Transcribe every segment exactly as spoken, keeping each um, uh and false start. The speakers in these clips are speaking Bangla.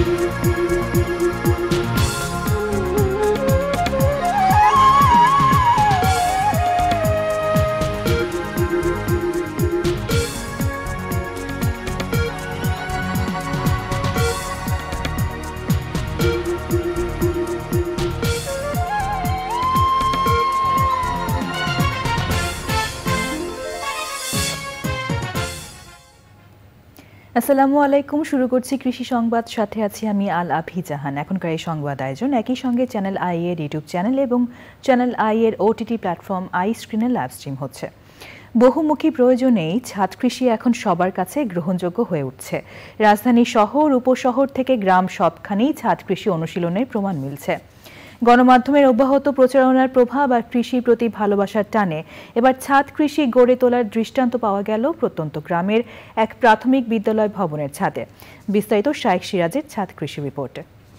আসসালামু আলাইকুম, শুরু করছি কৃষি সংবাদ, সাথে আছি আমি আল আভি জাহান। এখনকার এই সংবাদ আয়োজন একই সঙ্গে চ্যানেল আই এর ইউটিউব চ্যানেল এবং চ্যানেল আই এর ওটিটি প্ল্যাটফর্ম আই স্ক্রিনে লাইভ স্ট্রিম হচ্ছে। বহুমুখী প্রয়োজনেই ছাদ কৃষি এখন সবার কাছে গ্রহণযোগ্য হয়ে উঠছে। রাজধানী শহর, উপশহর থেকে গ্রাম সবখানেই ছাদ কৃষি অনুশীলনের প্রমাণ মিলছে। গণমাধ্যমের অব্যাহত প্রচারণার প্রভাব আর কৃষির প্রতি ভালোবাসার টানে এবার ছাদ কৃষি গড়ে তোলার দৃষ্টান্ত পাওয়া গেল প্রত্যন্ত গ্রামের এক প্রাথমিক বিদ্যালয় ভবনের ছাদে। বিস্তারিত শাহেদ সিরাজের ছাদ কৃষি রিপোর্টে।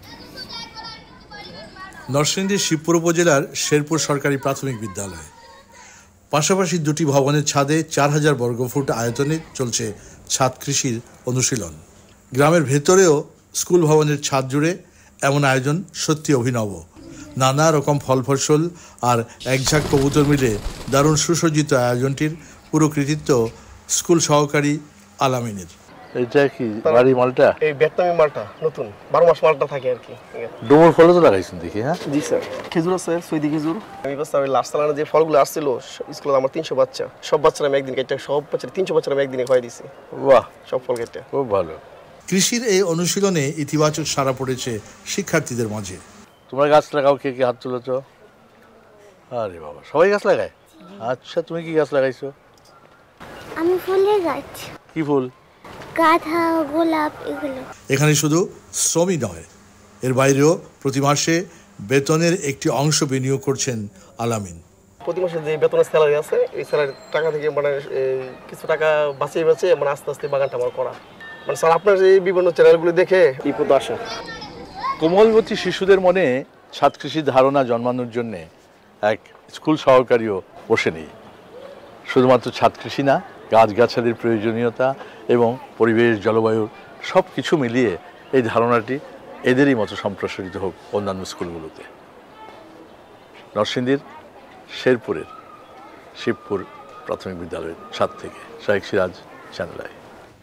নরসিংদীর শিবপুর উপজেলার শেরপুর সরকারি প্রাথমিক বিদ্যালয়, পাশাপাশি দুটি ভবনের ছাদে চার হাজার বর্গফুট আয়তনে চলছে ছাদ কৃষির অনুশীলন। গ্রামের ভেতরেও স্কুল ভবনের ছাদ জুড়ে এমন আয়োজন সত্যি অভিনব। নানা রকম ফল ফসল আর একঝাঁক কবুতর মিলে দারুণ সুসজ্জিত আয়োজনটির পুরো কৃতিত্ব স্কুল সহকারী আলামিনের। এটা কি বাড়ি মালটা? এই ভিয়েতনামি মালটা, নতুন বারো মাস মালটা থাকে আর কি। ডুমুর ফল তো লাগাইছেন দেখি। হ্যাঁ জি স্যার, খেজুর আছে, সৈদি খেজুর। আমি বলছি ওই লাস্ট সালানে যে ফলগুলো আসছিল স্কুলে, আমার তিনশো বাচ্চা, সব বাচ্চারা আমি একদিন কেটে, সব বাচ্চারা তিনশো বাচ্চারা আমি একদিনে খাওয়াই দিছি। বাহ, সব ফল কেটে খুব ভালো। কৃষির এই অনুশীলনে ইতিবাচক সাড়া পড়েছে শিক্ষার্থীদের মাঝে। তোমরা গাছ লাগাও, কে কে হাত তুলেছ? আরে বাবা, সবাই গাছ লাগায়? আচ্ছা, তুমি কি গাছ লাগাইছো? আমি ফুলের গাছ। কি ফুল? গাঁদা, গোলাপ, এগুলো। এখানে শুধু শ্রমই নয়, এর বাইরেও প্রতি মাসে বেতনের একটি অংশ বিনিয়োগ করছেন আলামিন। প্রতি মাসে যে বেতনের স্যালারি আছে, এই স্যালারি টাকা থেকে মানে কিছু টাকা বাঁচিয়ে বাঁচিয়ে মানে আস্তে আস্তে বাগানটা আমার করা। মানে স্যার, আপনার এই বিভিন্ন চ্যানেলগুলো দেখে এই পদ আসা। কোমলবতী শিশুদের মনে ছাদ কৃষির ধারণা জন্মানোর জন্যে এক স্কুল সহকারীও বসে নেই। শুধুমাত্র ছাদ কৃষি না, গাছগাছালির প্রয়োজনীয়তা এবং পরিবেশ, জলবায়ুর সব কিছু মিলিয়ে এই ধারণাটি এদেরই মতো সম্প্রসারিত হোক অন্যান্য স্কুলগুলোতে। নরসিংদীর শেরপুরের শিবপুর প্রাথমিক বিদ্যালয়ের ছাদ থেকে শাহেদ সিরাজ, চ্যানেল আই।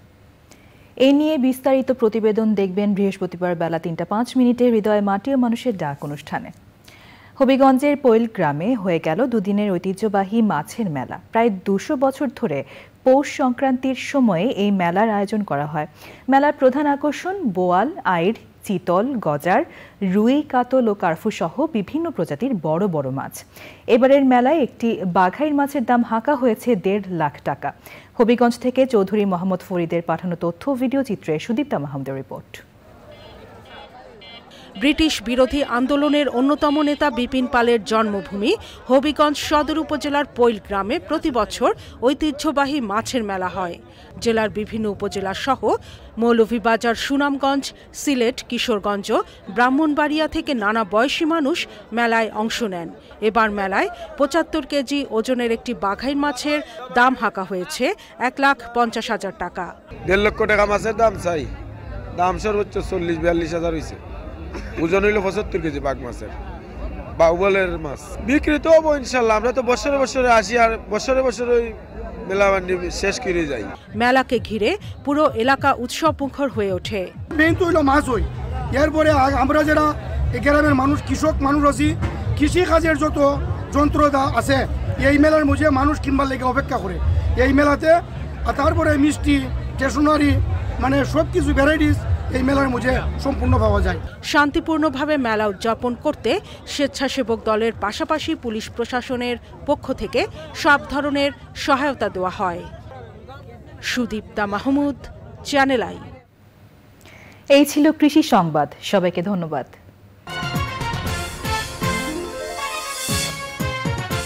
এ নিয়ে বিস্তারিত প্রতিবেদন দেখবেন বৃহস্পতিবার বেলা তিনটা পাঁচ মিনিটে হৃদয় মাটি ও মানুষের ডাক অনুষ্ঠানে। হবিগঞ্জের পৈল গ্রামে হয়ে গেল দুদিনের ঐতিহ্যবাহী মাছের মেলা। প্রায় দুশো বছর ধরে পৌষ সংক্রান্তির সময়ে এই মেলার আয়োজন করা হয়। মেলার প্রধান আকর্ষণ বোয়াল, আইড়, চিতল, গজার, রুই, কাতল ও কার্ফু সহ বিভিন্ন প্রজাতির বড় বড় মাছ। এবারের মেলায় একটি বাঘাইর মাছের দাম হাঁকা হয়েছে দেড় লাখ টাকা। হবিগঞ্জ থেকে চৌধুরী মোহাম্মদ ফরিদের পাঠানো তথ্য ভিডিও চিত্রে সুদীপ্তা মাহমুদের রিপোর্ট। ব্রিটিশ বিরোধী আন্দোলনের অন্যতম নেতা বিপিন পালের জন্মভূমি হবিগঞ্জ সদর উপজেলার পৈল গ্রামে প্রতি বছর ঐতিহ্যবাহী মাছের মেলা হয়। জেলার বিভিন্ন উপজেলা সহ মৌলভীবাজার, সুনামগঞ্জ, সিলেট, কিশোরগঞ্জ, ব্রাহ্মণবাড়িয়া থেকে নানা বয়সী মানুষ মেলায় অংশ নেন। এবার মেলায় পঁচাত্তর কেজি ওজনের একটি বাঘাইর মাছের দাম হাঁকা হয়েছে এক লাখ পঞ্চাশ হাজার টাকা। দেড় লক্ষ টাকা মাছের দাম চাই, দাম সর্বোচ্চ চল্লিশ বিয়াল্লিশ হাজার হয়েছে। ওজন হইল পঁচাত্তর কেজি বাঘ মাছের, বাউবলের মাছ বিক্রি তো হবো ইনশাল্লাহ। আমরা তো বছরে বছরে আসি আর বছরে বছরে মেলা শেষ করে যাই। মেলাকে ঘিরে পুরো এলাকা উৎসব মুখর হয়ে ওঠে। মেইন তো হইলো মাছ হই, এরপরে আমরা যারা এই গ্রামের মানুষ, কৃষক মানুষ আছি, কৃষি কাজের যত যন্ত্র আছে এই মেলার মধ্যে মানুষ কিনবার লেগে অপেক্ষা করে এই মেলাতে। আর তারপরে মিষ্টি, স্টেশনারি, মানে সব কিছু ভ্যারাইটিস এই মেলার মধ্যে সম্পূর্ণ পাওয়া যায়। শান্তিপূর্ণভাবে মেলা উদযাপন করতে স্বেচ্ছাসেবক দলের পাশাপাশি পুলিশ প্রশাসনের পক্ষ থেকে সব ধরনের সহায়তা দেওয়া হয়। Sudipta Mahmud, channel I. এই ছিল কৃষি সংবাদ। সবাইকে ধন্যবাদ।